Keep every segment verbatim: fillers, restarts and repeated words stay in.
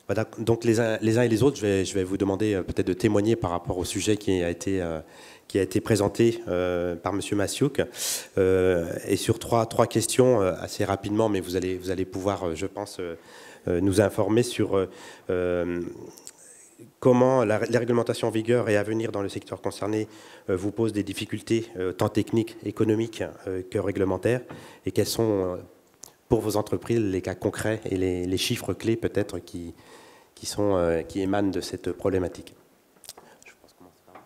Voilà, donc les uns, les uns et les autres, je vais, je vais vous demander euh, peut-être de témoigner par rapport au sujet qui a été, euh, qui a été présenté euh, par M. Massiouk. Euh, et sur trois, trois questions, euh, assez rapidement, mais vous allez, vous allez pouvoir, euh, je pense, euh, euh, nous informer sur euh, comment la, les réglementations en vigueur et à venir dans le secteur concerné euh, vous posent des difficultés, euh, tant techniques, économiques euh, que réglementaires, et quels sont, euh, pour vos entreprises, les cas concrets et les, les chiffres clés peut-être qui Qui, sont, euh, qui émanent de cette problématique. Je pense par...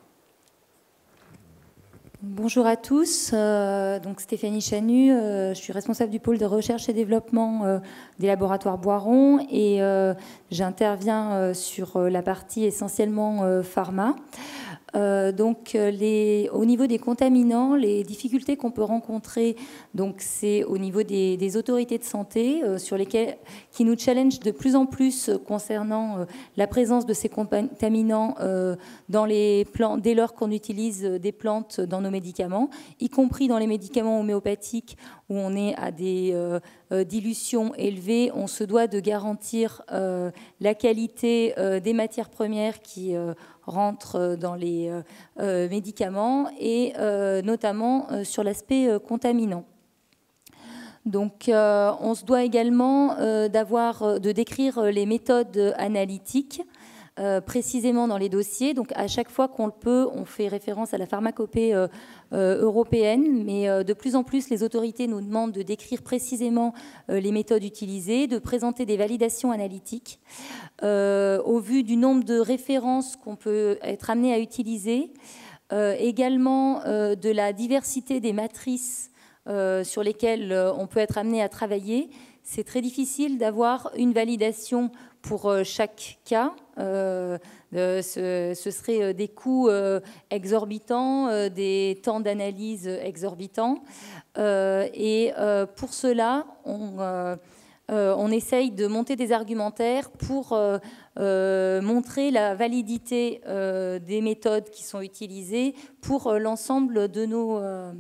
Bonjour à tous, euh, donc Stéphanie Chanu, euh, je suis responsable du pôle de recherche et développement euh, des laboratoires Boiron et euh, j'interviens euh, sur la partie essentiellement euh, pharma. Euh, donc, les, au niveau des contaminants, les difficultés qu'on peut rencontrer, donc c'est au niveau des, des autorités de santé, euh, sur lesquelles qui nous challenge de plus en plus euh, concernant euh, la présence de ces contaminants euh, dans les plantes, dès lors qu'on utilise des plantes dans nos médicaments, y compris dans les médicaments homéopathiques où on est à des euh, euh, dilutions élevées. On se doit de garantir euh, la qualité euh, des matières premières qui euh, rentrent dans les euh, euh, médicaments et euh, notamment euh, sur l'aspect euh, contaminant. Donc, euh, on se doit également euh, d'avoir, de décrire les méthodes analytiques euh, précisément dans les dossiers. Donc, à chaque fois qu'on le peut, on fait référence à la pharmacopée euh, euh, européenne, mais euh, de plus en plus, les autorités nous demandent de décrire précisément euh, les méthodes utilisées, de présenter des validations analytiques. Euh, au vu du nombre de références qu'on peut être amené à utiliser, euh, également euh, de la diversité des matrices euh, sur lesquelles euh, on peut être amené à travailler, c'est très difficile d'avoir une validation pour euh, chaque cas. Euh, euh, ce, ce serait des coûts euh, exorbitants, euh, des temps d'analyse exorbitants. Euh, et euh, pour cela, on... Euh, Euh, on essaye de monter des argumentaires pour euh, euh, montrer la validité euh, des méthodes qui sont utilisées pour euh, l'ensemble de nos, euh,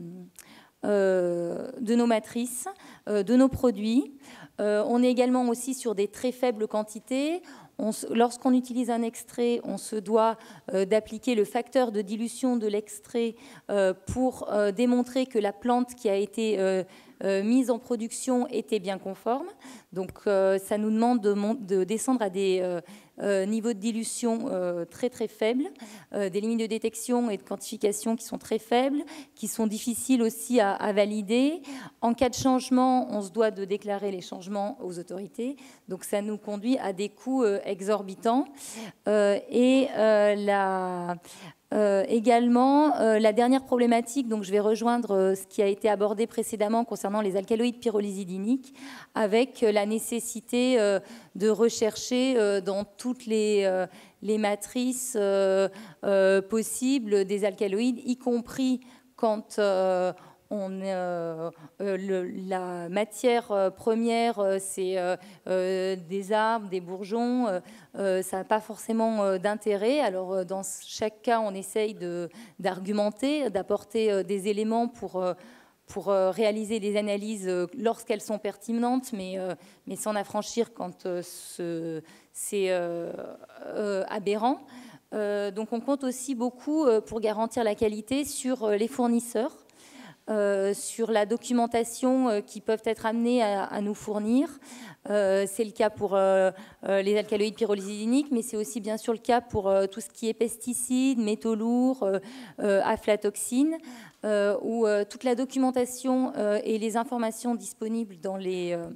euh, de nos matrices, euh, de nos produits. Euh, on est également aussi sur des très faibles quantités. Lorsqu'on utilise un extrait, on se doit euh, d'appliquer le facteur de dilution de l'extrait euh, pour euh, démontrer que la plante qui a été euh, euh, mise en production était bien conforme. Donc euh, ça nous demande de, de descendre à des euh, euh, niveaux de dilution euh, très très faibles, euh, des limites de détection et de quantification qui sont très faibles, qui sont difficiles aussi à, à valider. En cas de changement, on se doit de déclarer les changements aux autorités. Donc ça nous conduit à des coûts euh, exorbitants. Euh, et euh, la... Euh, également, euh, la dernière problématique, donc je vais rejoindre euh, ce qui a été abordé précédemment concernant les alcaloïdes pyrrolysidiniques, avec euh, la nécessité euh, de rechercher euh, dans toutes les, euh, les matrices euh, euh, possibles des alcaloïdes, y compris quand euh, on, euh, euh, le, la matière euh, première, euh, c'est euh, euh, des arbres, des bourgeons, euh, euh, ça n'a pas forcément euh, d'intérêt. Alors, euh, dans chaque cas, on essaye d'argumenter, d'apporter euh, des éléments pour, euh, pour euh, réaliser des analyses euh, lorsqu'elles sont pertinentes, mais, euh, mais s'en affranchir quand euh, c'est euh, euh, aberrant. Euh, donc, on compte aussi beaucoup euh, pour garantir la qualité sur euh, les fournisseurs. Euh, sur la documentation euh, qui peuvent être amenés à, à nous fournir. Euh, c'est le cas pour euh, euh, les alcaloïdes pyrrolysidiniques, mais c'est aussi bien sûr le cas pour euh, tout ce qui est pesticides, métaux lourds, euh, euh, aflatoxines, euh, où euh, toute la documentation euh, et les informations disponibles dans les... Euh,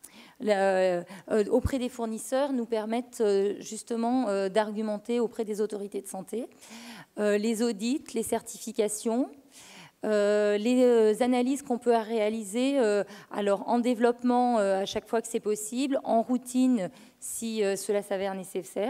La, euh, auprès des fournisseurs nous permettent euh, justement euh, d'argumenter auprès des autorités de santé. Euh, les audits, les certifications, Euh, les euh, analyses qu'on peut réaliser, euh, alors en développement euh, à chaque fois que c'est possible, en routine si euh, cela s'avère nécessaire.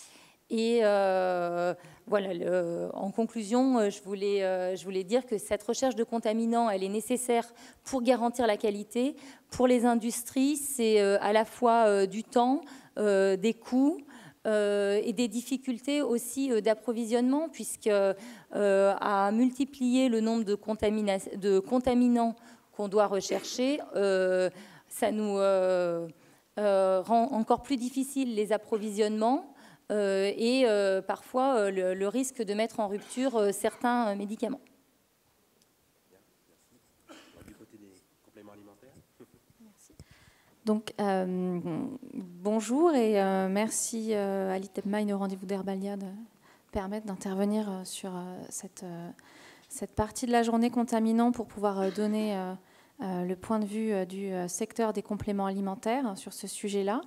Et euh, voilà, le, en conclusion, euh, je voulais, euh, je voulais dire que cette recherche de contaminants, elle est nécessaire pour garantir la qualité. Pour les industries, c'est euh, à la fois euh, du temps, euh, des coûts, Euh, et des difficultés aussi euh, d'approvisionnement, puisque euh, à multiplier le nombre de, de contaminants qu'on doit rechercher, euh, ça nous, euh, euh, rend encore plus difficile les approvisionnements euh, et euh, parfois euh, le, le risque de mettre en rupture euh, certains médicaments. Donc, euh, bonjour et euh, merci euh, à l'ITEPMA et au rendez-vous d'Herbalia de permettre d'intervenir euh, sur euh, cette, euh, cette partie de la journée contaminant pour pouvoir euh, donner euh, euh, le point de vue euh, du euh, secteur des compléments alimentaires euh, sur ce sujet-là.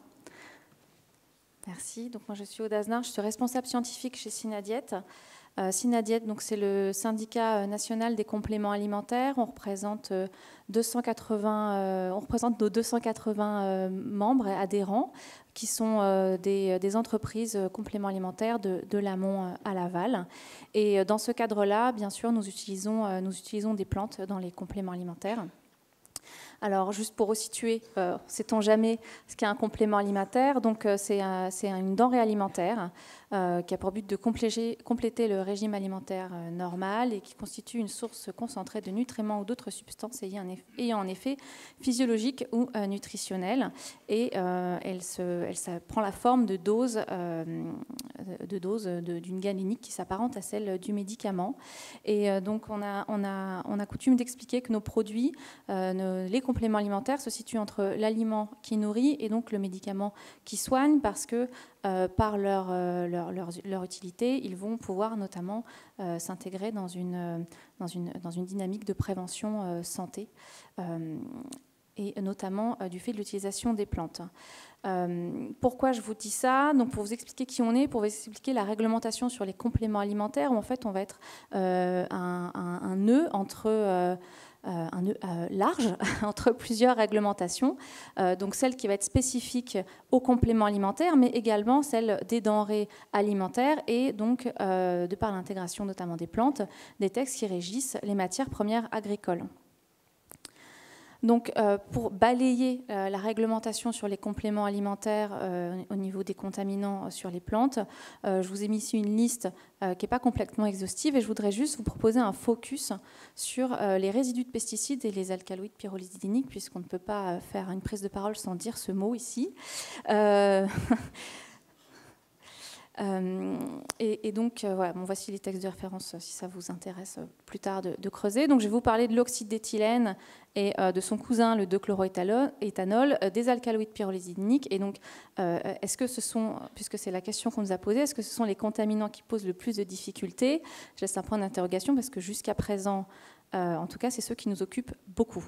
Merci. Donc, moi, je suis Aude Aznar, je suis responsable scientifique chez Synadiet. Euh, Synadiet, donc c'est le syndicat national des compléments alimentaires. On représente euh, deux cent quatre-vingts, euh, on représente nos deux cent quatre-vingts euh, membres et adhérents qui sont euh, des, des entreprises euh, compléments alimentaires de, de l'amont euh, à l'aval. Et euh, dans ce cadre-là, bien sûr, nous utilisons, euh, nous utilisons des plantes dans les compléments alimentaires. Alors, juste pour resituer, euh, sait-on jamais ce qu'est un complément alimentaire? Donc, euh, c'est un, une denrée alimentaire euh, qui a pour but de compléter, compléter le régime alimentaire euh, normal et qui constitue une source concentrée de nutriments ou d'autres substances ayant un effet, ayant un effet physiologique ou euh, nutritionnel. Et euh, elle, se, elle ça prend la forme de doses euh, de dose d'une gamme unique qui s'apparente à celle du médicament. Et euh, donc, on a, on, a, on a coutume d'expliquer que nos produits, euh, nos, les compléments alimentaires se situent entre l'aliment qui nourrit et donc le médicament qui soigne, parce que euh, par leur, euh, leur, leur, leur utilité, ils vont pouvoir notamment euh, s'intégrer dans une, euh, dans, une, dans une dynamique de prévention euh, santé, euh, et notamment euh, du fait de l'utilisation des plantes. Euh, pourquoi je vous dis ça? Donc, pour vous expliquer qui on est, pour vous expliquer la réglementation sur les compléments alimentaires, où en fait on va être euh, un, un, un nœud entre... Euh, Euh, un nœud euh, large entre plusieurs réglementations, euh, donc celle qui va être spécifique aux compléments alimentaires, mais également celle des denrées alimentaires et donc, euh, de par l'intégration notamment des plantes, des textes qui régissent les matières premières agricoles. Donc, euh, pour balayer euh, la réglementation sur les compléments alimentaires euh, au niveau des contaminants euh, sur les plantes, euh, je vous ai mis ici une liste euh, qui n'est pas complètement exhaustive et je voudrais juste vous proposer un focus sur euh, les résidus de pesticides et les alcaloïdes pyrrolidiniques, puisqu'on ne peut pas faire une prise de parole sans dire ce mot ici. Euh... Euh, et, et donc, euh, voilà, bon, voici les textes de référence euh, si ça vous intéresse euh, plus tard de, de creuser. Donc, je vais vous parler de l'oxyde d'éthylène et euh, de son cousin, le deux chloroéthanol, euh, des alcaloïdes pyrrolidiniques. Et donc, euh, est-ce que ce sont, puisque c'est la question qu'on nous a posée, est-ce que ce sont les contaminants qui posent le plus de difficultés? Je laisse un point d'interrogation parce que jusqu'à présent, euh, en tout cas, c'est ceux qui nous occupent beaucoup.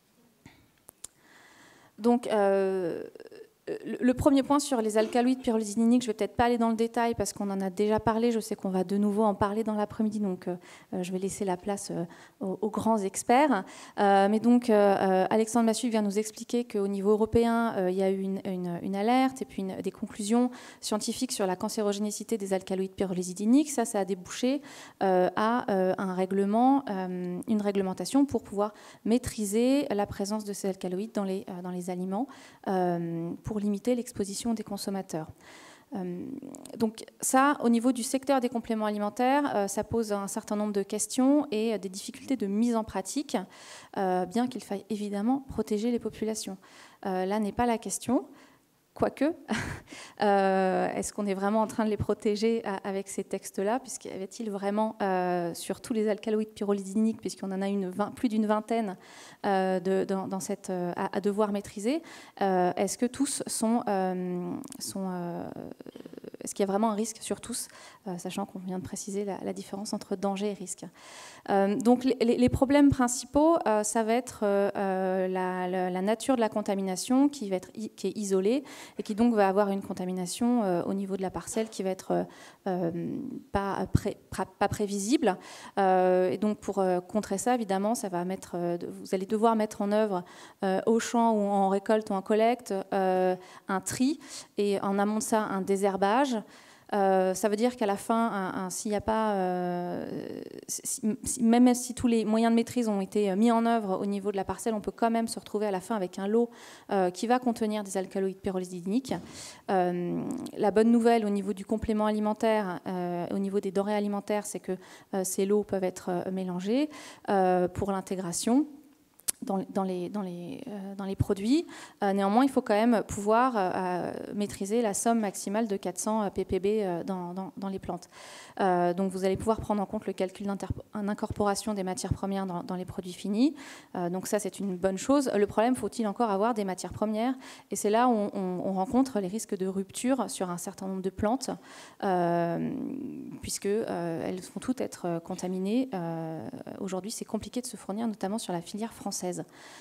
Donc, euh, le premier point sur les alcaloïdes pyrrolidiniques, je ne vais peut-être pas aller dans le détail parce qu'on en a déjà parlé. Je sais qu'on va de nouveau en parler dans l'après-midi, donc euh, je vais laisser la place euh, aux, aux grands experts. Euh, mais donc, euh, Alexandre Massiuk vient nous expliquer qu'au niveau européen, euh, il y a eu une, une, une alerte et puis une, des conclusions scientifiques sur la cancérogénicité des alcaloïdes pyrrolidiniques. Ça, ça a débouché euh, à euh, un règlement, euh, une réglementation pour pouvoir maîtriser la présence de ces alcaloïdes dans les, euh, dans les aliments euh, pour limiter l'exposition des consommateurs. Euh, donc ça, au niveau du secteur des compléments alimentaires, euh, ça pose un certain nombre de questions et euh, des difficultés de mise en pratique, euh, bien qu'il faille évidemment protéger les populations. Euh, là n'est pas la question. Quoique, euh, est-ce qu'on est vraiment en train de les protéger avec ces textes-là, puisqu'il y avait-il vraiment euh, sur tous les alcaloïdes pyrrolidiniques, puisqu'on en a une vingt, plus d'une vingtaine euh, de, dans, dans cette, euh, à, à devoir maîtriser, euh, est-ce que tous sont, euh, sont euh, est-ce qu'il y a vraiment un risque sur tous, euh, sachant qu'on vient de préciser la, la différence entre danger et risque. Euh, donc les, les problèmes principaux, euh, ça va être euh, la, la, la nature de la contamination qui va être qui est isolée et qui donc va avoir une contamination euh, au niveau de la parcelle qui va être euh, pas, pré, pas prévisible. Euh, et donc pour euh, contrer ça, évidemment, ça va mettre, euh, vous allez devoir mettre en œuvre euh, au champ ou en récolte ou en collecte euh, un tri et en amont de ça un désherbage. Euh, ça veut dire qu'à la fin, s'il n'y a pas, euh, si, même si tous les moyens de maîtrise ont été mis en œuvre au niveau de la parcelle, on peut quand même se retrouver à la fin avec un lot euh, qui va contenir des alcaloïdes pyrrolidiniques. Euh, la bonne nouvelle au niveau du complément alimentaire, euh, au niveau des denrées alimentaires, c'est que euh, ces lots peuvent être euh, mélangés euh, pour l'intégration. Dans, dans, les, dans, les, euh, dans les produits. Euh, néanmoins, il faut quand même pouvoir euh, maîtriser la somme maximale de quatre cents ppb euh, dans, dans, dans les plantes. Euh, donc vous allez pouvoir prendre en compte le calcul d'incorporation des matières premières dans, dans les produits finis. Euh, donc ça, c'est une bonne chose. Le problème, faut-il encore avoir des matières premières? Et c'est là où on, on, on rencontre les risques de rupture sur un certain nombre de plantes, euh, puisque euh, elles vont toutes être contaminées. Euh, Aujourd'hui, c'est compliqué de se fournir, notamment sur la filière française.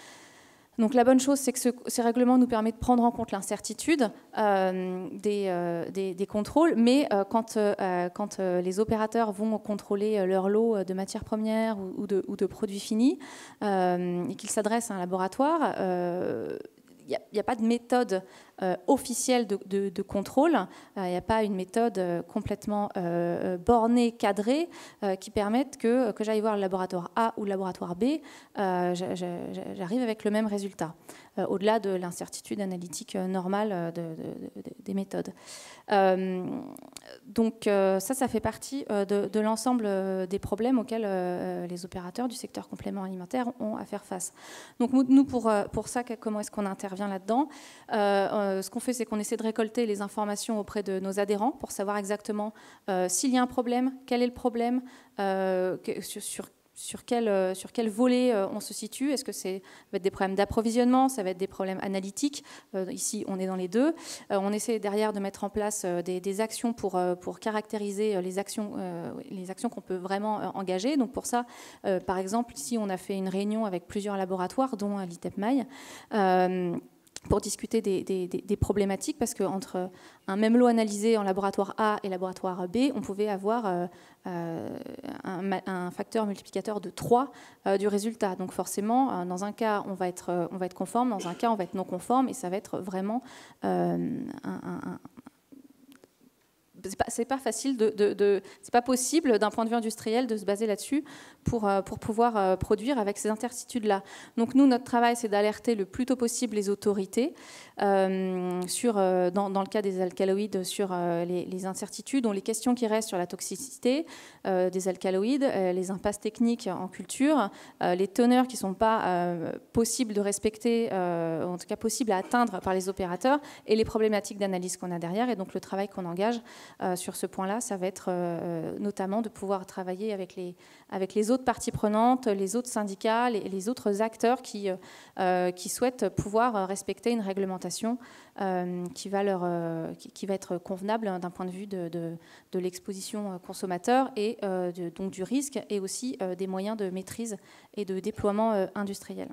Donc la bonne chose, c'est que ce, ces règlements nous permettent de prendre en compte l'incertitude euh, des, euh, des, des contrôles, mais euh, quand, euh, quand euh, les opérateurs vont contrôler leur lot de matières premières ou, ou, de, ou de produits finis euh, et qu'ils s'adressent à un laboratoire, euh, il n'y a, a pas de méthode euh, officielle de, de, de contrôle, il euh, n'y a pas une méthode euh, complètement euh, bornée, cadrée, euh, qui permette que, que j'aille voir le laboratoire A ou le laboratoire B, euh, j'arrive avec le même résultat, euh, au-delà de l'incertitude analytique normale de, de, de, des méthodes. Euh, donc euh, ça, ça fait partie euh, de, de l'ensemble des problèmes auxquels euh, les opérateurs du secteur complément alimentaire ont à faire face. Donc nous, pour, pour ça, comment est-ce qu'on intervient là-dedans? euh, Ce qu'on fait, c'est qu'on essaie de récolter les informations auprès de nos adhérents pour savoir exactement euh, s'il y a un problème, quel est le problème, euh, que, sur, sur Sur quel, euh, sur quel volet euh, on se situe. Est-ce que ça va être des problèmes d'approvisionnement, ça va être des problèmes analytiques? euh, Ici, on est dans les deux. Euh, on essaie derrière de mettre en place euh, des, des actions pour, euh, pour caractériser les actions, euh, les actions qu'on peut vraiment euh, engager. Donc pour ça, euh, par exemple, ici, on a fait une réunion avec plusieurs laboratoires, dont l'I T E P M A I, euh, pour discuter des, des, des problématiques, parce qu'entre un même lot analysé en laboratoire A et laboratoire B, on pouvait avoir euh, euh, un, un facteur multiplicateur de trois euh, du résultat. Donc forcément, euh, dans un cas, on va, être, euh, on va être conforme, dans un cas, on va être non conforme, et ça va être vraiment euh, un, un, un c'est pas, c'est pas facile de, de, de c'est pas possible d'un point de vue industriel de se baser là-dessus pour, pour pouvoir produire avec ces incertitudes-là. Donc nous, notre travail, c'est d'alerter le plus tôt possible les autorités euh, sur, dans, dans le cas des alcaloïdes, sur euh, les, les incertitudes, dont les questions qui restent sur la toxicité euh, des alcaloïdes, euh, les impasses techniques en culture, euh, les teneurs qui ne sont pas euh, possibles de respecter, euh, en tout cas possibles à atteindre par les opérateurs, et les problématiques d'analyse qu'on a derrière, et donc le travail qu'on engage Euh, sur ce point-là, ça va être euh, notamment de pouvoir travailler avec les, avec les autres parties prenantes, les autres syndicats, les, les autres acteurs qui, euh, qui souhaitent pouvoir respecter une réglementation euh, qui, va leur, euh, qui, qui va être convenable d'un point de vue de, de, de l'exposition consommateur et euh, de, donc du risque, et aussi euh, des moyens de maîtrise et de déploiement euh, industriel.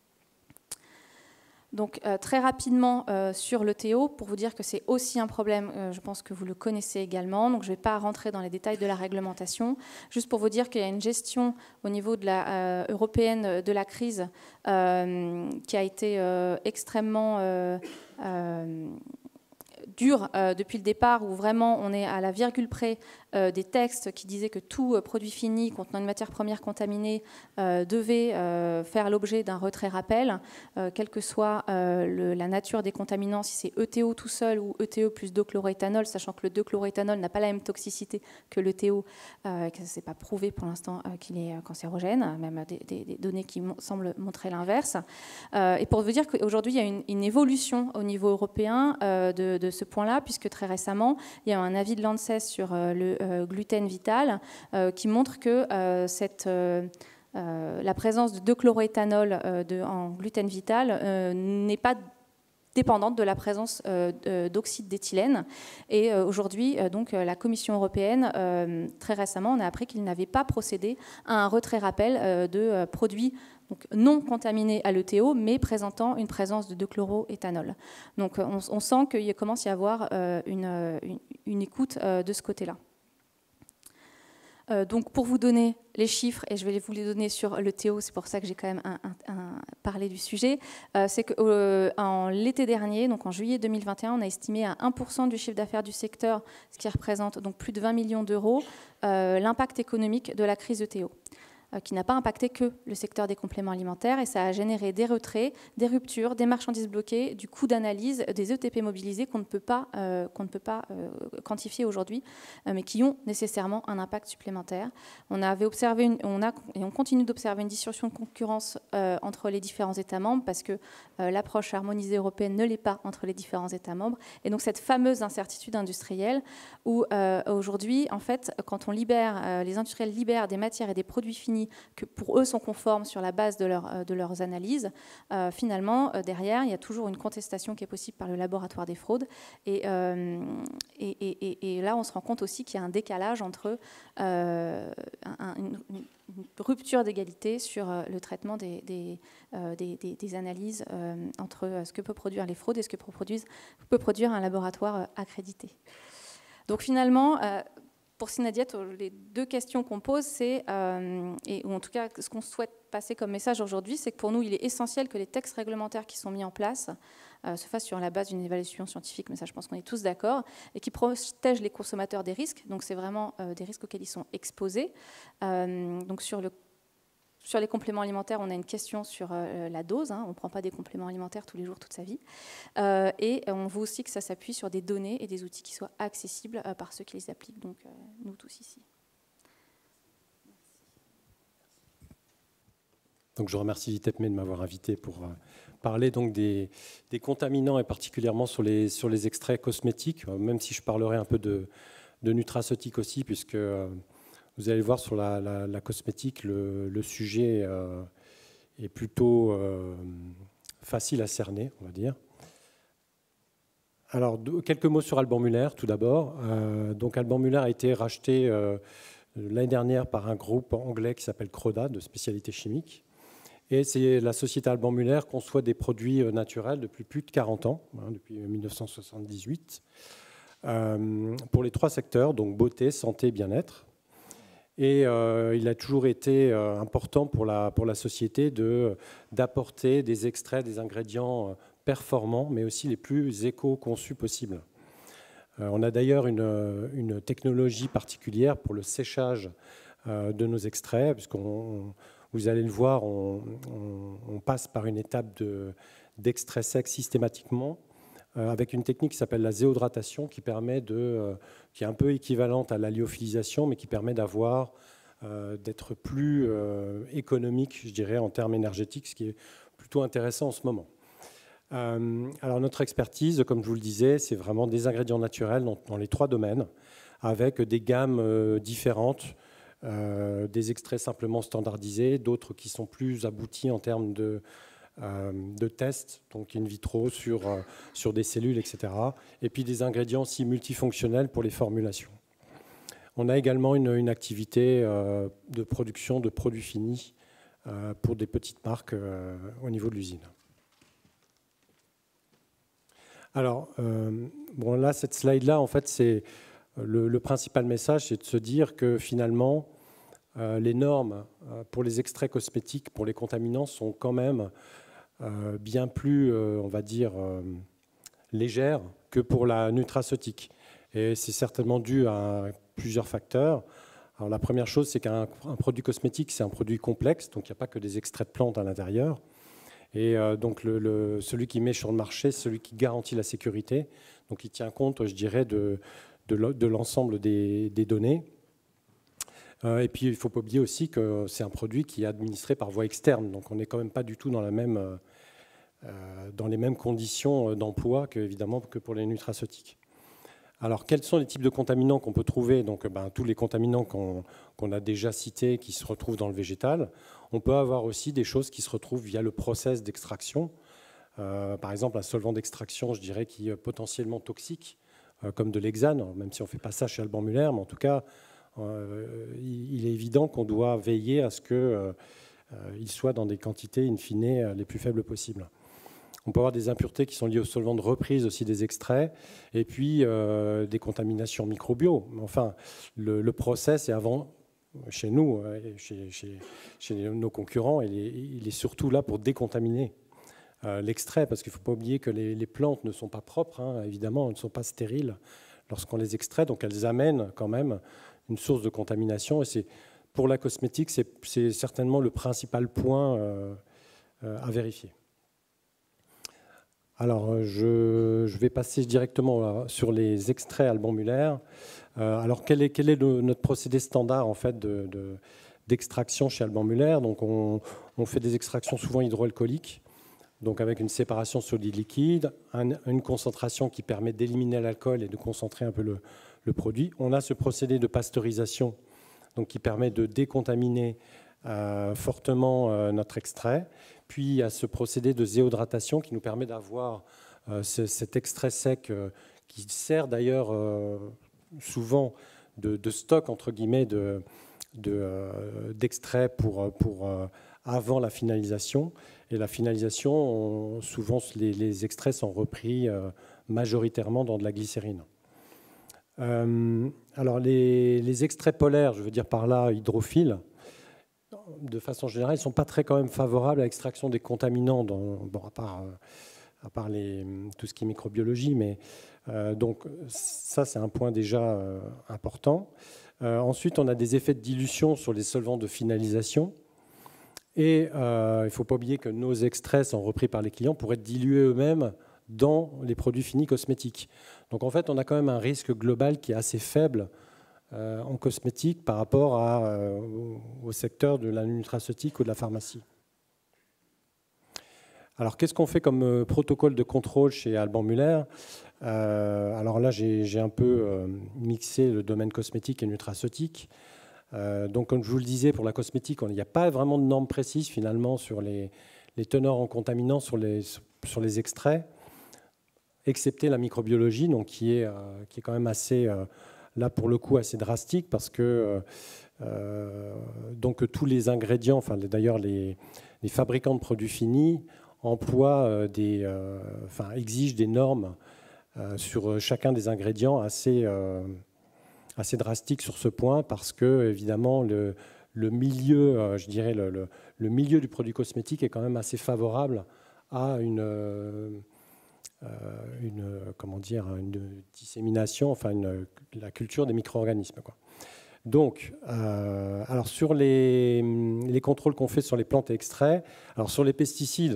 Donc euh, très rapidement euh, sur l'E T O, pour vous dire que c'est aussi un problème, euh, je pense que vous le connaissez également, donc je ne vais pas rentrer dans les détails de la réglementation, juste pour vous dire qu'il y a une gestion au niveau de la, euh, européenne de la crise euh, qui a été euh, extrêmement euh, euh, dure euh, depuis le départ, où vraiment on est à la virgule près euh, des textes qui disaient que tout euh, produit fini contenant une matière première contaminée euh, devait euh, faire l'objet d'un retrait-rappel, euh, quelle que soit euh, le, la nature des contaminants, si c'est E T O tout seul ou E T O plus deux chloroéthanol, sachant que le deux chloroéthanol n'a pas la même toxicité que l'E T O, euh, que ce n'est pas prouvé pour l'instant euh, qu'il est cancérogène, même des, des, des données qui mo semblent montrer l'inverse. Euh, et pour vous dire qu'aujourd'hui, il y a une, une évolution au niveau européen euh, de, de ce point-là, puisque très récemment, il y a un avis de l'ANSES sur euh, le euh, gluten vital euh, qui montre que euh, cette, euh, euh, la présence de deux chloroéthanol euh, de, en gluten vital euh, n'est pas dépendante de la présence euh, d'oxyde d'éthylène. Et euh, aujourd'hui, euh, donc, la Commission européenne, euh, très récemment, on a appris qu'il n'avait pas procédé à un retrait-rappel euh, de euh, produits donc, non contaminés à l'E T O, mais présentant une présence de deux chloroéthanol. Donc on, on sent qu'il commence à y avoir euh, une, une, une écoute euh, de ce côté-là. Euh, donc pour vous donner les chiffres, et je vais vous les donner sur l'E T O, c'est pour ça que j'ai quand même un, un, un parlé du sujet, euh, c'est qu'en euh, l'été dernier, donc en juillet deux mille vingt et un, on a estimé à un pour cent du chiffre d'affaires du secteur, ce qui représente donc plus de vingt millions d'euros, euh, l'impact économique de la crise E T O. euh, qui n'a pas impacté que le secteur des compléments alimentaires, et ça a généré des retraits, des ruptures, des marchandises bloquées, du coût d'analyse, des E T P mobilisés qu'on ne peut pas, euh, qu'on ne peut pas euh, quantifier aujourd'hui, euh, mais qui ont nécessairement un impact supplémentaire. On avait observé, une, on a, et on continue d'observer une distorsion de concurrence euh, entre les différents États membres, parce que euh, l'approche harmonisée européenne ne l'est pas entre les différents États membres. Et donc cette fameuse incertitude industrielle, où euh, aujourd'hui, en fait, quand on libère, euh, les industriels libèrent des matières et des produits finis que pour eux sont conformes sur la base de, leur, de leurs analyses, euh, finalement, euh, derrière, il y a toujours une contestation qui est possible par le laboratoire des fraudes. Et, euh, et, et, et là, on se rend compte aussi qu'il y a un décalage entre euh, un, une, une rupture d'égalité sur euh, le traitement des, des, euh, des, des, des analyses euh, entre euh, ce que peut produire les fraudes et ce que peut produire, peut produire un laboratoire euh, accrédité. Donc finalement, euh, pour Synadiet, les deux questions qu'on pose, c'est, euh, et, ou en tout cas ce qu'on souhaite passer comme message aujourd'hui, c'est que pour nous, il est essentiel que les textes réglementaires qui sont mis en place euh, se fassent sur la base d'une évaluation scientifique, mais ça je pense qu'on est tous d'accord, et qui protègent les consommateurs des risques, donc c'est vraiment euh, des risques auxquels ils sont exposés. Euh, donc sur le Sur les compléments alimentaires, on a une question sur euh, la dose. Hein, on ne prend pas des compléments alimentaires tous les jours, toute sa vie. Euh, et on veut aussi que ça s'appuie sur des données et des outils qui soient accessibles euh, par ceux qui les appliquent, donc euh, nous tous ici. Donc, je remercie Vitepme de m'avoir invité pour euh, parler donc, des, des contaminants et particulièrement sur les, sur les extraits cosmétiques, euh, même si je parlerai un peu de, de nutraceutiques aussi, puisque... Euh, vous allez voir sur la, la, la cosmétique, le, le sujet euh, est plutôt euh, facile à cerner, on va dire. Alors, deux, quelques mots sur Alban Muller, tout d'abord. Euh, donc, Alban Muller a été racheté euh, l'année dernière par un groupe anglais qui s'appelle Croda, de spécialité chimique. Et c'est la société Alban Muller conçoit des produits naturels depuis plus de quarante ans, hein, depuis mille neuf cent soixante-dix-huit, euh, pour les trois secteurs, donc beauté, santé, bien-être. Et euh, il a toujours été euh, important pour la, pour la société de, d'apporter des extraits, des ingrédients performants, mais aussi les plus éco-conçus possibles. Euh, on a d'ailleurs une, une technologie particulière pour le séchage euh, de nos extraits, puisqu'on, vous allez le voir, on, on, on passe par une étape de, d'extrait sec systématiquement, avec une technique qui s'appelle la zéodratation, qui permet de, euh, qui est un peu équivalente à la lyophilisation, mais qui permet d'avoir, euh, d'être plus euh, économique, je dirais, en termes énergétiques, ce qui est plutôt intéressant en ce moment. Euh, alors notre expertise, comme je vous le disais, c'est vraiment des ingrédients naturels dans, dans les trois domaines, avec des gammes euh, différentes, euh, des extraits simplement standardisés, d'autres qui sont plus aboutis en termes de de tests, donc in vitro, sur, sur des cellules, et cetera. Et puis des ingrédients aussi multifonctionnels pour les formulations. On a également une, une activité euh, de production de produits finis euh, pour des petites marques euh, au niveau de l'usine. Alors, euh, bon, là, cette slide-là, en fait, c'est le, le principal message, c'est de se dire que finalement, euh, les normes euh, pour les extraits cosmétiques, pour les contaminants, sont quand même Euh, bien plus, euh, on va dire, euh, légère que pour la nutraceutique. Et c'est certainement dû à plusieurs facteurs. Alors, la première chose, c'est qu'un produit cosmétique, c'est un produit complexe, donc il n'y a pas que des extraits de plantes à l'intérieur. Et euh, donc, le, le, celui qui met sur le marché, celui qui garantit la sécurité, donc il tient compte, je dirais, de, de l'ensemble des, des données. Euh, et puis, il ne faut pas oublier aussi que c'est un produit qui est administré par voie externe, donc on n'est quand même pas du tout dans la même... Euh, dans les mêmes conditions d'emploi que, évidemment, que pour les nutraceutiques. Alors, quels sont les types de contaminants qu'on peut trouver? Donc, ben, tous les contaminants qu'on qu'on a déjà cités qui se retrouvent dans le végétal. On peut avoir aussi des choses qui se retrouvent via le process d'extraction. Euh, par exemple, un solvant d'extraction, je dirais, qui est potentiellement toxique, euh, comme de l'hexane, même si on ne fait pas ça chez Alban Muller, mais en tout cas, euh, il est évident qu'on doit veiller à ce qu'il euh, soit dans des quantités, in fine, les plus faibles possibles. On peut avoir des impuretés qui sont liées aux solvants de reprise aussi des extraits, et puis euh, des contaminations microbio. Enfin, le, le process est avant, chez nous, chez, chez, chez nos concurrents, il est, il est surtout là pour décontaminer euh, l'extrait, parce qu'il ne faut pas oublier que les, les plantes ne sont pas propres, hein, évidemment, elles ne sont pas stériles lorsqu'on les extrait, donc elles amènent quand même une source de contamination, et c'est pour la cosmétique, c'est certainement le principal point euh, euh, à vérifier. Alors, je, je vais passer directement sur les extraits Alban Muller. Euh, alors, quel est, quel est le, notre procédé standard en fait de, de, d'extraction chez Alban Muller? Donc, on, on fait des extractions souvent hydroalcooliques, donc avec une séparation solide-liquide, un, une concentration qui permet d'éliminer l'alcool et de concentrer un peu le, le produit. On a ce procédé de pasteurisation, donc qui permet de décontaminer euh, fortement euh, notre extrait. Puis il y a ce procédé de zéohydratation qui nous permet d'avoir euh, ce, cet extrait sec euh, qui sert d'ailleurs euh, souvent de, de stock entre guillemets de, de, euh, d'extrait pour, pour euh, avant la finalisation. Et la finalisation, on, souvent les, les extraits sont repris euh, majoritairement dans de la glycérine. Euh, alors les, les extraits polaires, je veux dire par là hydrophiles, de façon générale, ils ne sont pas très quand même favorables à l'extraction des contaminants, dans, bon, à part, à part les, tout ce qui est microbiologie, mais euh, donc ça c'est un point déjà euh, important. Euh, ensuite, on a des effets de dilution sur les solvants de finalisation, et euh, il ne faut pas oublier que nos extraits sont repris par les clients pour être dilués eux-mêmes dans les produits finis cosmétiques. Donc en fait, on a quand même un risque global qui est assez faible euh, en cosmétique par rapport à, euh, au secteur de la nutraceutique ou de la pharmacie. Alors qu'est-ce qu'on fait comme euh, protocole de contrôle chez Alban Muller? euh, Alors là, j'ai un peu euh, mixé le domaine cosmétique et nutraceutique. Euh, donc comme je vous le disais, pour la cosmétique, il n'y a pas vraiment de normes précises finalement sur les, les teneurs en contaminants sur les, sur les extraits, excepté la microbiologie, donc qui est, euh, qui est quand même assez, euh, là pour le coup, assez drastique, parce que euh, donc, tous les ingrédients, enfin d'ailleurs les, les fabricants de produits finis, emploient euh, des, euh, enfin exigent des normes euh, sur chacun des ingrédients assez, euh, assez drastiques sur ce point, parce que évidemment le, le milieu, euh, je dirais le, le, le milieu du produit cosmétique est quand même assez favorable à une euh, Une, comment dire, une dissémination, enfin une, la culture des micro-organismes, quoi. Donc, euh, alors sur les, les contrôles qu'on fait sur les plantes et extraits, alors sur les pesticides,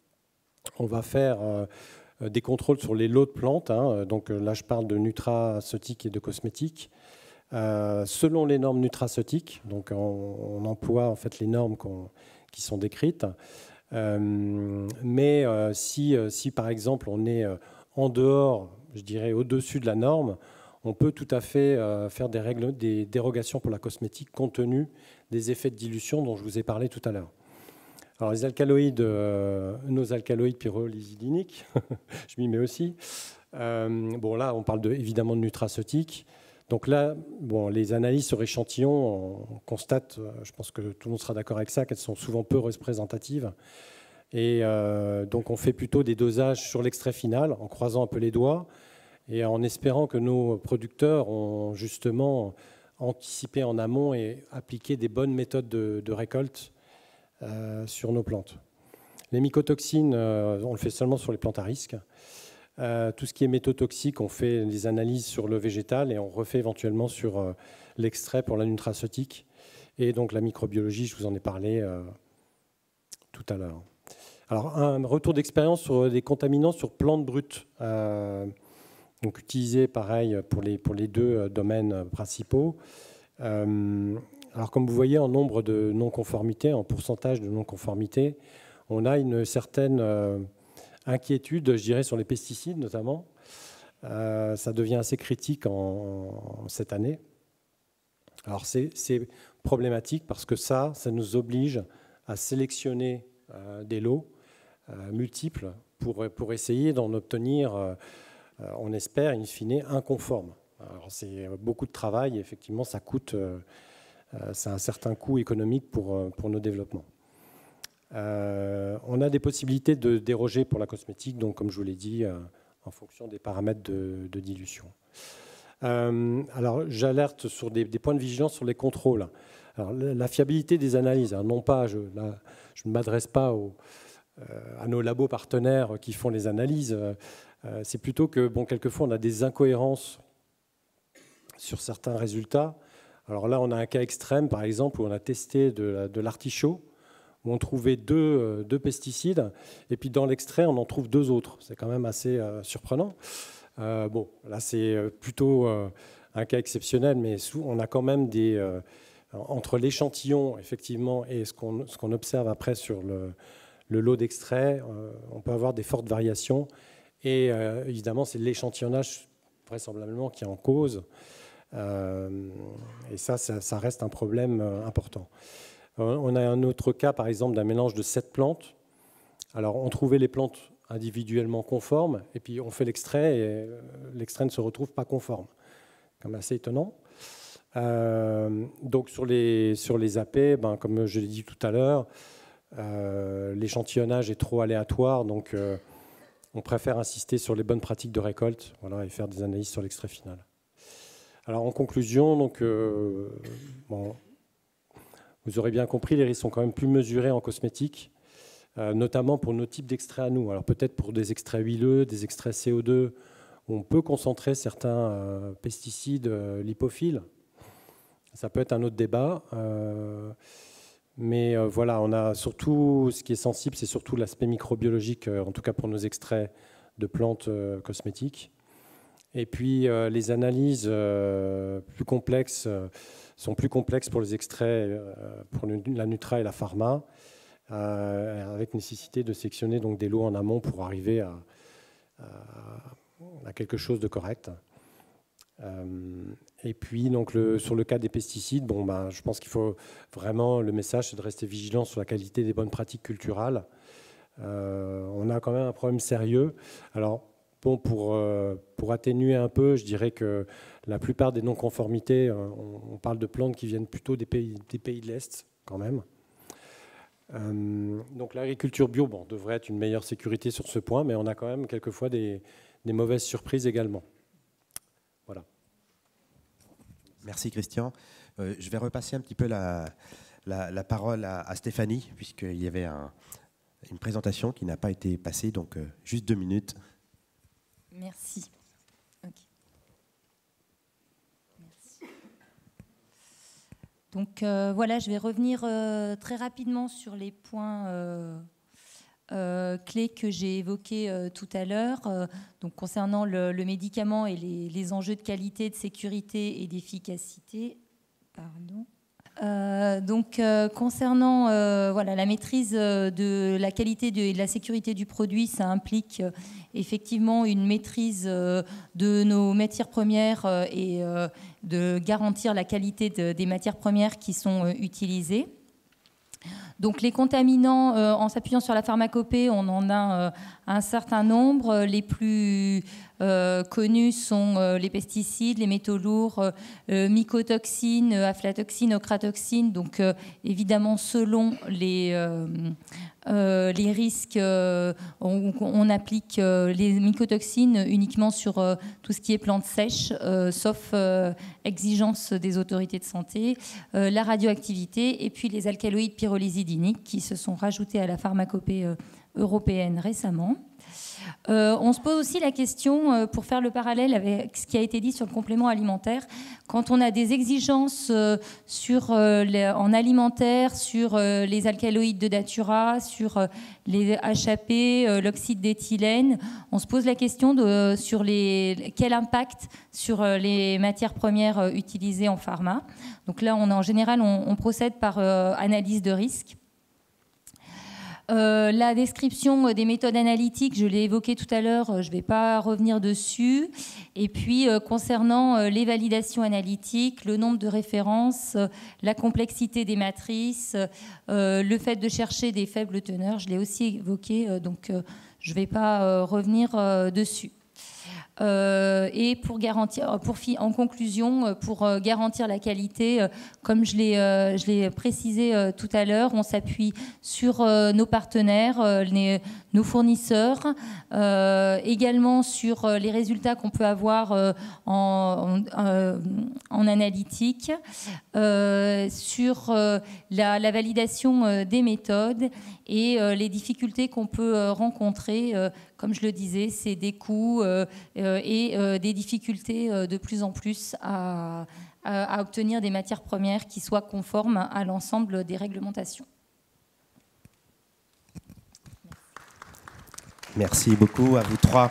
on va faire euh, des contrôles sur les lots de plantes. Hein, donc là, je parle de nutraceutiques et de cosmétiques. Euh, selon les normes nutraceutiques, donc on, on emploie en fait les normes qu'on, qui sont décrites. Euh, mais euh, si, euh, si, par exemple, on est euh, en dehors, je dirais au-dessus de la norme, on peut tout à fait euh, faire des, règles, des dérogations pour la cosmétique compte tenu des effets de dilution dont je vous ai parlé tout à l'heure. Alors, les alcaloïdes, euh, nos alcaloïdes pyrrolizidiniques, je m'y mets aussi. Euh, bon, là, on parle de, évidemment de nutraceutiques. Donc là, bon, les analyses sur échantillons, on constate, je pense que tout le monde sera d'accord avec ça, qu'elles sont souvent peu représentatives. Et euh, donc on fait plutôt des dosages sur l'extrait final, en croisant un peu les doigts, et en espérant que nos producteurs ont justement anticipé en amont et appliqué des bonnes méthodes de, de récolte euh, sur nos plantes. Les mycotoxines, euh, on le fait seulement sur les plantes à risque. Euh, tout ce qui est méthotoxique, on fait des analyses sur le végétal et on refait éventuellement sur euh, l'extrait pour la nutraceutique. Et donc la microbiologie, je vous en ai parlé euh, tout à l'heure. Alors un retour d'expérience sur des contaminants sur plantes brutes, euh, donc utilisés pareil pour les, pour les deux domaines principaux. Euh, alors comme vous voyez, en nombre de non-conformités, en pourcentage de non-conformités, on a une certaine... Euh, inquiétude, je dirais, sur les pesticides notamment. Euh, ça devient assez critique en, en cette année. Alors c'est problématique parce que ça, ça nous oblige à sélectionner euh, des lots euh, multiples pour, pour essayer d'en obtenir, euh, on espère, in fine, un conforme. Alors c'est beaucoup de travail et effectivement ça coûte, euh, c'est un certain coût économique pour, pour nos développements. Euh, on a des possibilités de déroger pour la cosmétique, donc comme je vous l'ai dit, euh, en fonction des paramètres de, de dilution. Euh, alors j'alerte sur des, des points de vigilance sur les contrôles. Alors, la, la fiabilité des analyses, hein, non pas, je, là, je ne m'adresse pas aux, euh, à nos labos partenaires qui font les analyses, euh, c'est plutôt que, bon, quelquefois on a des incohérences sur certains résultats. Alors là, on a un cas extrême, par exemple, où on a testé de l'artichaut, où on trouvait deux, deux pesticides, et puis dans l'extrait, on en trouve deux autres. C'est quand même assez euh, surprenant. Euh, bon, là, c'est plutôt euh, un cas exceptionnel, mais sous, on a quand même des... Euh, entre l'échantillon, effectivement, et ce qu'on ce qu'on observe après sur le, le lot d'extrait, euh, on peut avoir des fortes variations. Et euh, évidemment, c'est l'échantillonnage, vraisemblablement, qui est en cause. Euh, et ça, ça, ça reste un problème euh, important. Euh, on a un autre cas, par exemple, d'un mélange de sept plantes. Alors, on trouvait les plantes individuellement conformes, et puis on fait l'extrait, et l'extrait ne se retrouve pas conforme. Comme assez étonnant. Euh, donc sur les, sur les A P, ben, comme je l'ai dit tout à l'heure, euh, l'échantillonnage est trop aléatoire, donc euh, on préfère insister sur les bonnes pratiques de récolte, voilà, et faire des analyses sur l'extrait final. Alors en conclusion, donc, euh, bon, vous aurez bien compris, les risques sont quand même plus mesurés en cosmétique, euh, notamment pour nos types d'extraits à nous. Alors peut-être pour des extraits huileux, des extraits C O deux, où on peut concentrer certains euh, pesticides euh, lipophiles. Ça peut être un autre débat, euh, mais euh, voilà, on a surtout, ce qui est sensible, c'est surtout l'aspect microbiologique, euh, en tout cas pour nos extraits de plantes euh, cosmétiques. Et puis euh, les analyses euh, plus complexes euh, sont plus complexes pour les extraits, euh, pour la Nutra et la Pharma, euh, avec nécessité de sectionner donc des lots en amont pour arriver à, à, à quelque chose de correct. Euh, et puis donc le, sur le cas des pesticides, bon, ben, je pense qu'il faut vraiment, le message c'est de rester vigilant sur la qualité des bonnes pratiques culturales. Euh, on a quand même un problème sérieux. Alors bon, pour, euh, pour atténuer un peu, je dirais que la plupart des non-conformités, on, on parle de plantes qui viennent plutôt des pays, des pays de l'Est quand même. Euh, donc l'agriculture bio, bon, devrait être une meilleure sécurité sur ce point, mais on a quand même quelquefois des, des mauvaises surprises également. Voilà. Merci Christian. Euh, je vais repasser un petit peu la, la, la parole à, à Stéphanie, puisqu'il y avait un, une présentation qui n'a pas été passée, donc euh, juste deux minutes. Merci. Okay. Merci. Donc euh, voilà, je vais revenir euh, très rapidement sur les points euh, Euh, clés que j'ai évoquées euh, tout à l'heure, euh, donc concernant le, le médicament et les, les enjeux de qualité, de sécurité et d'efficacité. Pardon. Euh, donc euh, concernant euh, voilà, la maîtrise de la qualité de, et de la sécurité du produit, ça implique euh, effectivement une maîtrise euh, de nos matières premières euh, et euh, de garantir la qualité de, des matières premières qui sont euh, utilisées. Donc les contaminants, euh, en s'appuyant sur la pharmacopée, on en a euh, un certain nombre. Les plus euh, connus sont euh, les pesticides, les métaux lourds, euh, mycotoxines, aflatoxines, ochratoxines. Donc euh, évidemment, selon les, euh, euh, les risques, euh, on, on applique euh, les mycotoxines uniquement sur euh, tout ce qui est plantes sèches, euh, sauf euh, exigence des autorités de santé, euh, la radioactivité et puis les alcaloïdes pyrrolysidiniques qui se sont rajoutés à la pharmacopée euh, européenne récemment. Euh, on se pose aussi la question, euh, pour faire le parallèle avec ce qui a été dit sur le complément alimentaire, quand on a des exigences euh, sur, euh, les, en alimentaire, sur euh, les alcaloïdes de Datura, sur euh, les H A P, euh, l'oxyde d'éthylène, on se pose la question de sur les, quel impact sur euh, les matières premières euh, utilisées en pharma. Donc là, on, en général, on, on procède par euh, analyse de risque. Euh, la description des méthodes analytiques, je l'ai évoqué tout à l'heure, je ne vais pas revenir dessus. Et puis, euh, concernant euh, les validations analytiques, le nombre de références, euh, la complexité des matrices, euh, le fait de chercher des faibles teneurs, je l'ai aussi évoqué, euh, donc euh, je ne vais pas euh, revenir euh, dessus. Euh, et pour garantir, pour, en conclusion, pour garantir la qualité, euh, comme je l'ai, euh, je l'ai précisé euh, tout à l'heure, on s'appuie sur euh, nos partenaires, euh, les, nos fournisseurs, euh, également sur euh, les résultats qu'on peut avoir euh, en, en, euh, en analytique, euh, sur euh, la, la validation euh, des méthodes et euh, les difficultés qu'on peut euh, rencontrer euh, comme je le disais, c'est des coûts euh, euh, et euh, des difficultés euh, de plus en plus à, à, à obtenir des matières premières qui soient conformes à l'ensemble des réglementations. Merci beaucoup à vous trois.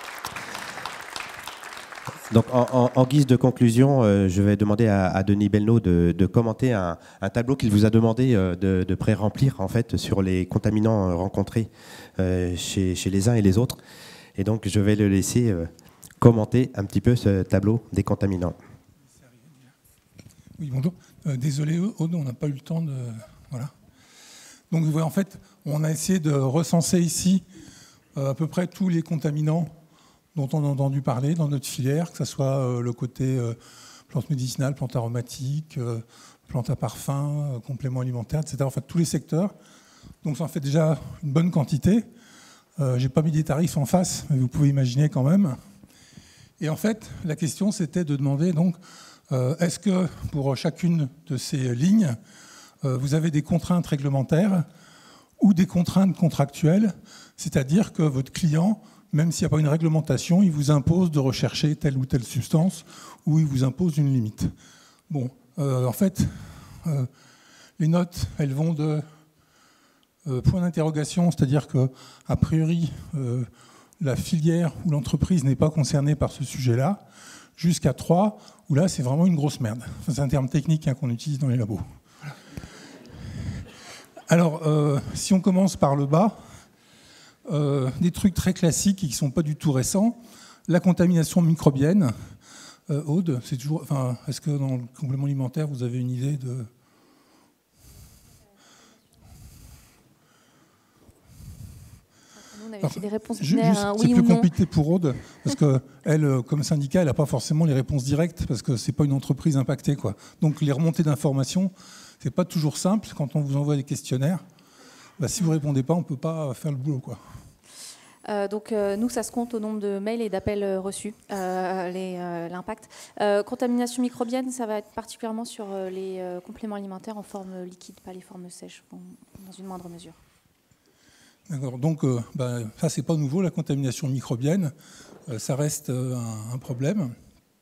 Donc, en, en, en guise de conclusion, euh, je vais demander à, à Denis Belnaud de, de commenter un, un tableau qu'il vous a demandé euh, de, de pré-remplir en fait, sur les contaminants rencontrés euh, chez, chez les uns et les autres. Et donc, je vais le laisser euh, commenter un petit peu ce tableau des contaminants. Oui, bonjour. Euh, désolé, Aude, on n'a pas eu le temps de... Voilà. Donc, vous voyez, en fait, on a essayé de recenser ici euh, à peu près tous les contaminants dont on a entendu parler dans notre filière, que ce soit euh, le côté euh, plantes médicinales, plantes aromatiques, euh, plantes à parfum, euh, compléments alimentaires, et cetera. En fait, tous les secteurs. Donc ça en fait déjà une bonne quantité. Euh, je n'ai pas mis des tarifs en face, mais vous pouvez imaginer quand même. Et en fait, la question, c'était de demander, donc, euh, est-ce que pour chacune de ces lignes, euh, vous avez des contraintes réglementaires ou des contraintes contractuelles, c'est-à-dire que votre client, même s'il n'y a pas une réglementation, il vous impose de rechercher telle ou telle substance ou il vous impose une limite. Bon, euh, en fait, euh, les notes, elles vont de euh, point d'interrogation, c'est-à-dire qu'a priori, euh, la filière ou l'entreprise n'est pas concernée par ce sujet-là, jusqu'à trois, où là, c'est vraiment une grosse merde. Enfin, c'est un terme technique hein, qu'on utilise dans les labos. Voilà. Alors, euh, si on commence par le bas, Euh, des trucs très classiques qui ne sont pas du tout récents. La contamination microbienne. Euh, Aude, c'est toujours. Enfin, est-ce que dans le complément alimentaire, vous avez une idée de. Nous, on avait fait des réponses Juste, binaires, hein, c'est oui plus ou non. compliqué pour Aude, parce qu'elle, comme syndicat, elle n'a pas forcément les réponses directes, parce que ce n'est pas une entreprise impactée, quoi. Donc les remontées d'informations, ce n'est pas toujours simple quand on vous envoie des questionnaires. Bah, si vous ne répondez pas, on ne peut pas faire le boulot, quoi. Euh, donc euh, nous, ça se compte au nombre de mails et d'appels euh, reçus, euh, les, euh, l'impact. Euh, contamination microbienne, ça va être particulièrement sur euh, les euh, compléments alimentaires en forme liquide, pas les formes sèches, bon, dans une moindre mesure. D'accord. Donc euh, bah, ça, c'est pas nouveau, la contamination microbienne. Euh, ça reste euh, un, un problème.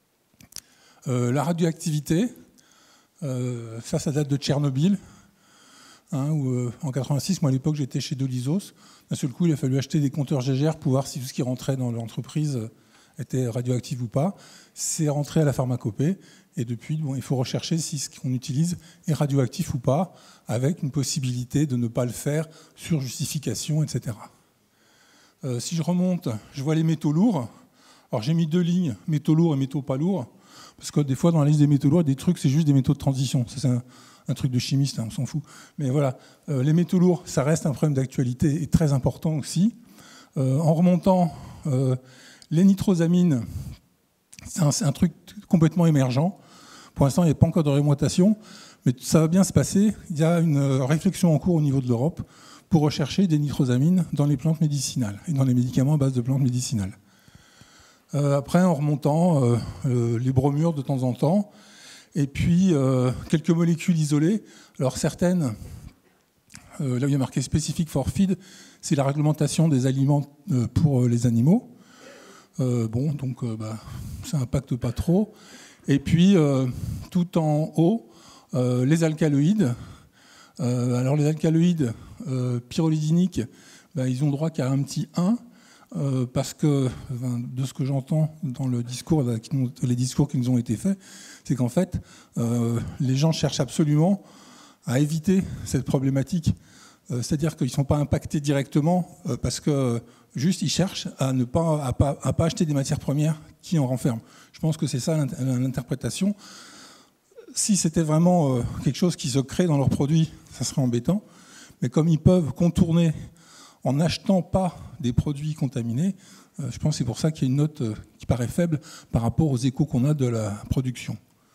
Euh, la radioactivité, euh, ça, ça date de Tchernobyl. Hein, où, euh, en quatre-vingt-six, moi à l'époque j'étais chez Dolisos. D'un seul coup, il a fallu acheter des compteurs G G R pour voir si tout ce qui rentrait dans l'entreprise était radioactif ou pas. C'est rentré à la pharmacopée et depuis, bon, il faut rechercher si ce qu'on utilise est radioactif ou pas, avec une possibilité de ne pas le faire sur justification, et cetera. Euh, si je remonte, je vois les métaux lourds. Alors j'ai mis deux lignes, métaux lourds et métaux pas lourds, parce que des fois dans la liste des métaux lourds, il y a des trucs, c'est juste des métaux de transition. Ça, c'est un, un truc de chimiste, hein, on s'en fout. Mais voilà, euh, les métaux lourds, ça reste un problème d'actualité et très important aussi. Euh, en remontant, euh, les nitrosamines, c'est un, c'est un truc complètement émergent. Pour l'instant, il n'y a pas encore de réglementation, mais ça va bien se passer. Il y a une réflexion en cours au niveau de l'Europe pour rechercher des nitrosamines dans les plantes médicinales et dans les médicaments à base de plantes médicinales. Euh, après, en remontant, euh, euh, les bromures de temps en temps, et puis euh, quelques molécules isolées. Alors certaines, euh, là où il y a marqué spécifique for feed, c'est la réglementation des aliments euh, pour euh, les animaux. Euh, bon, donc euh, bah, ça n'impacte pas trop. Et puis, euh, tout en haut, euh, les alcaloïdes. Euh, alors les alcaloïdes euh, pyrrolidiniques, bah, ils ont droit qu'à un petit un. Euh, parce que, enfin, de ce que j'entends dans le discours, là, qui nous, les discours qui nous ont été faits, c'est qu'en fait, euh, les gens cherchent absolument à éviter cette problématique. Euh, c'est-à-dire qu'ils ne sont pas impactés directement euh, parce que euh, juste ils cherchent à ne pas, à pas, à pas acheter des matières premières qui en renferment. Je pense que c'est ça l'interprétation. Si c'était vraiment euh, quelque chose qui se crée dans leurs produits, ça serait embêtant. Mais comme ils peuvent contourner en n'achetant pas des produits contaminés, euh, je pense que c'est pour ça qu'il y a une note euh, qui paraît faible par rapport aux échos qu'on a de la production.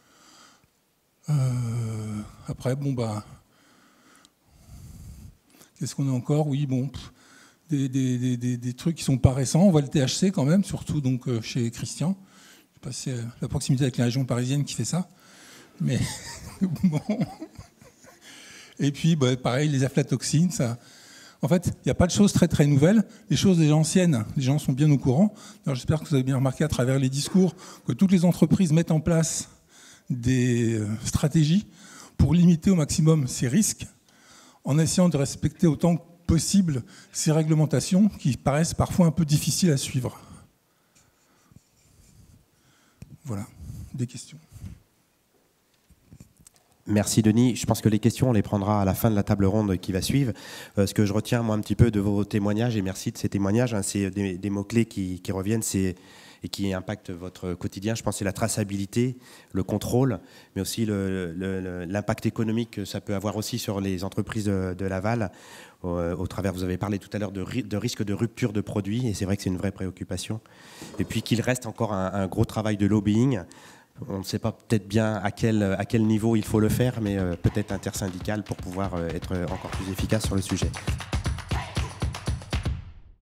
Euh, après, bon, bah, qu'est-ce qu'on a encore? Oui, bon, pff, des, des, des, des trucs qui ne sont pas récents. On voit le T H C quand même, surtout donc, euh, chez Christian. Je sais pas si c'est la proximité avec la région parisienne qui fait ça. Mais bon. Et puis, bah, pareil, les aflatoxines, ça... En fait, il n'y a pas de choses très très nouvelles. Les choses déjà anciennes, les gens sont bien au courant. J'espère que vous avez bien remarqué à travers les discours que toutes les entreprises mettent en place des stratégies pour limiter au maximum ces risques, en essayant de respecter autant que possible ces réglementations qui paraissent parfois un peu difficiles à suivre. Voilà, des questions. Merci Denis. Je pense que les questions, on les prendra à la fin de la table ronde qui va suivre. Euh, ce que je retiens, moi, un petit peu de vos témoignages, et merci de ces témoignages, hein, c'est des, des mots-clés qui, qui reviennent c'est, et qui impactent votre quotidien. Je pense que c'est la traçabilité, le contrôle, mais aussi le, le, l'impact économique que ça peut avoir aussi sur les entreprises de, de Laval. Au, au travers, vous avez parlé tout à l'heure de, de risque de rupture de produits, et c'est vrai que c'est une vraie préoccupation. Et puis qu'il reste encore un, un gros travail de lobbying. On ne sait pas peut-être bien à quel, à quel niveau il faut le faire, mais euh, peut-être intersyndical pour pouvoir euh, être encore plus efficace sur le sujet.